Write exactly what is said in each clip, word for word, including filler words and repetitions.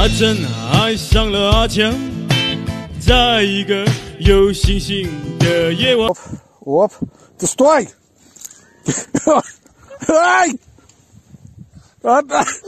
他真爱上了阿强，在一个有星星的夜晚。 Оп, ты стой! Ай! Опа!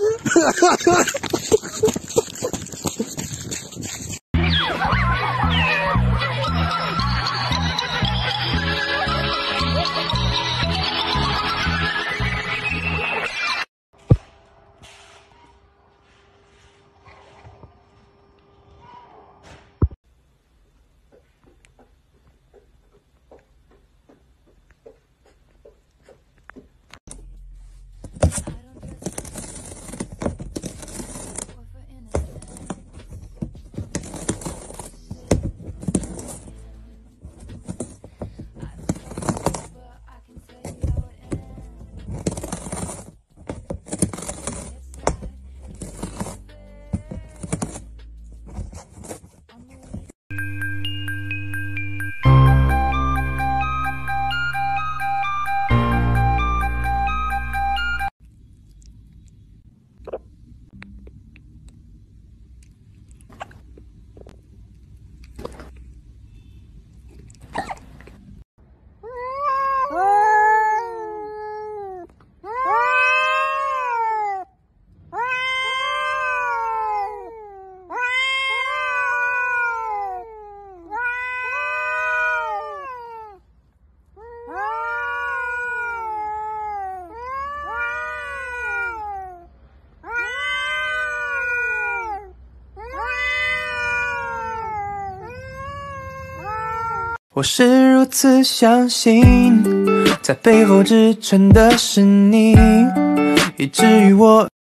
我是如此相信，在背后只存的是你，以至于我